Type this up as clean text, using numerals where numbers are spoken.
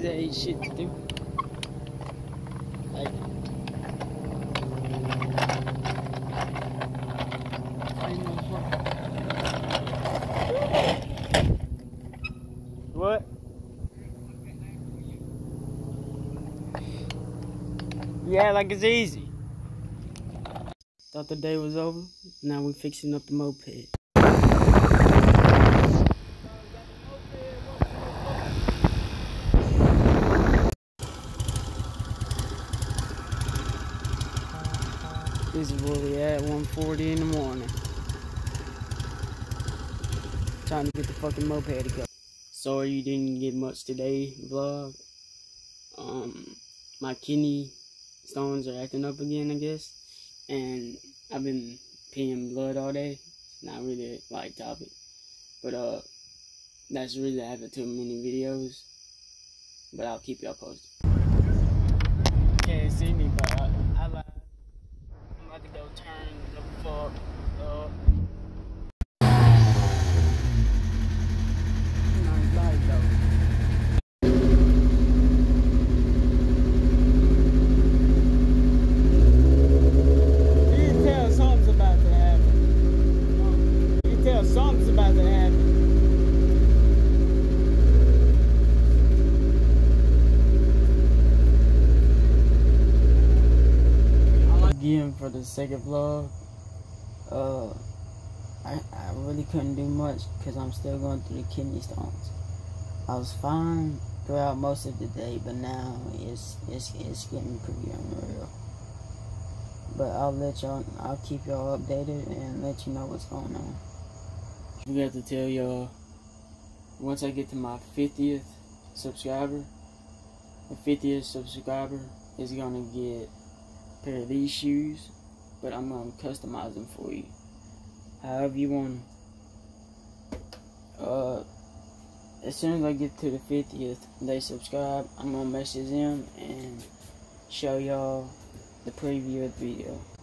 that ain't shit to do. Like, what? Yeah, like it's easy. Thought the day was over. Now we fixing up the moped. This is where we at, 1:40 in the morning. Trying to get the fucking moped to go. Sorry you didn't get much today, vlog. My kidney stones are acting up again, I guess. And I've been peeing blood all day. Not really like topic. But that's really having too many videos. But I'll keep y'all posted. Can't see me, but I lied. I'm about to go turn the fuck up. Nice light though. You can tell something's about to happen. You can tell something's about to happen. Again, for the second vlog, I really couldn't do much because I'm still going through the kidney stones. I was fine throughout most of the day, but now it's getting pretty unreal. But I'll keep y'all updated and let you know what's going on. I forgot to tell y'all, once I get to my 50th subscriber, the 50th subscriber is gonna get a pair of these shoes, but I'm gonna customize them for you however you want them. As soon as I get to the 50th, they subscribe, I'm gonna message them and show y'all the preview of the video.